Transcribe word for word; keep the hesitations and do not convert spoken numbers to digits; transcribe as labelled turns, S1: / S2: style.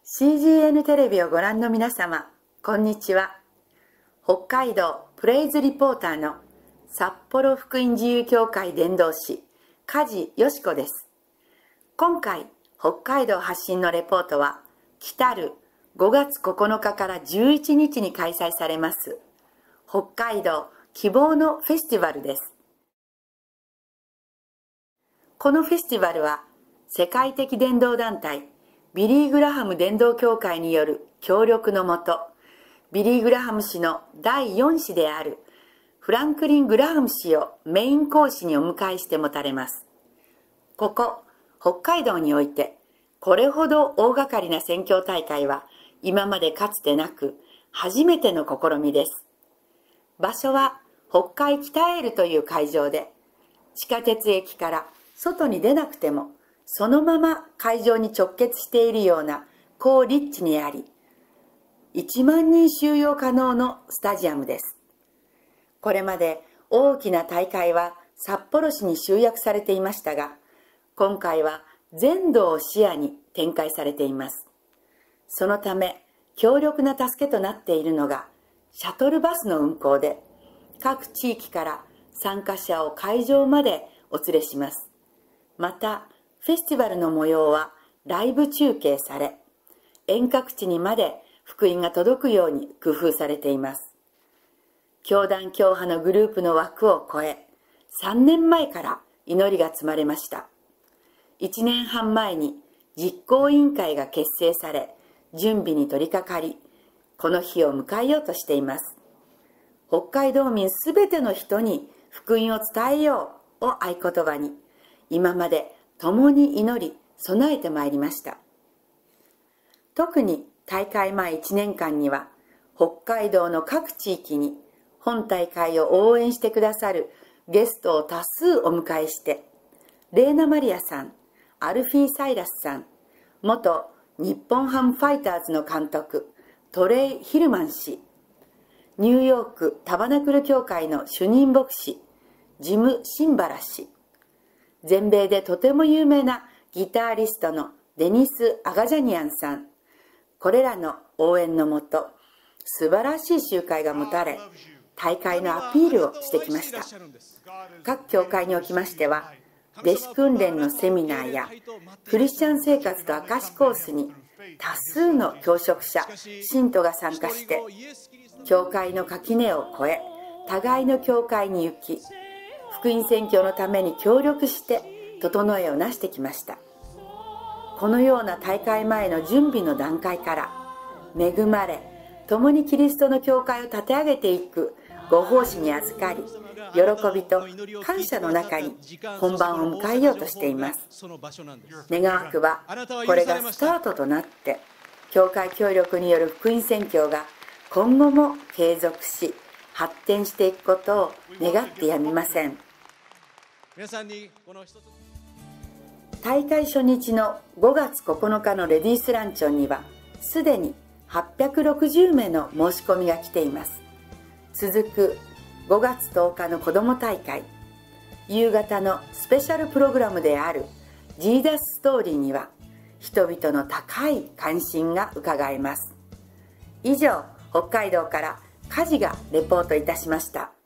S1: シージーエヌ テレビをご覧の皆様、こんにちは。北海道プレイズリポーターの札幌福音自由教会伝道師、梶よし子です。今回、北海道発信のレポートは、来たるごがつここのかからじゅういちにちに開催されます、北海道希望のフェスティバルです。このフェスティバルは、世界的伝道団体、ビリー・グラハム伝道協会による協力のもと、ビリー・グラハム氏のだいよん子であるフランクリン・グラハム氏をメイン講師にお迎えして持たれます。ここ、北海道において、これほど大掛かりな宣教大会は今までかつてなく、初めての試みです。場所は北海北エールという会場で、地下鉄駅から外に出なくても、そのまま会場に直結しているような高立地にあり、いちまんにん収容可能のスタジアムです。これまで大きな大会は札幌市に集約されていましたが、今回は全道を視野に展開されています。そのため、強力な助けとなっているのが、シャトルバスの運行で、各地域から参加者を会場までお連れします。また、フェスティバルの模様はライブ中継され、遠隔地にまで福音が届くように工夫されています。教団教派のグループの枠を超え、さんねんまえから祈りが積まれました。いちねんはん前に実行委員会が結成され、準備に取り掛かり、この日を迎えようとしています。北海道民すべての人に福音を伝えようを合言葉に、今まで共に祈り、備えてまいりました。特に大会前いちねんかんには、北海道の各地域に本大会を応援してくださるゲストを多数お迎えして、レーナ・マリアさん、アルフィー・サイラスさん、元日本ハムファイターズの監督、トレイ・ヒルマン氏、ニューヨークタバナクル教会の主任牧師、ジム・シンバラ氏、全米でとても有名なギタリストのデニス・アガジャニアンさん、これらの応援のもと、素晴らしい集会が持たれ、大会のアピールをしてきました。各教会におきましては、弟子訓練のセミナーやクリスチャン生活と証しコースに多数の教職者、信徒が参加して、教会の垣根を越え、互いの教会に行き、福音宣教のために協力して整えをなしてきました。このような大会前の準備の段階から恵まれ、共にキリストの教会を立て上げていくご奉仕に預かり、喜びと感謝の中に本番を迎えようとしています。願わくばこれがスタートとなって、教会協力による福音宣教が今後も継続し発展していくことを願ってやみません。
S2: 皆さんにこの一つ
S1: 大会初日のごがつここのかのレディースランチョンにはすでにはっぴゃくろくじゅうめいの申し込みが来ています。続くごがつとおかの子ども大会、夕方のスペシャルプログラムであるジーザスストーリーには人々の高い関心がうかがえます。以上、北海道から梶がレポートいたしました。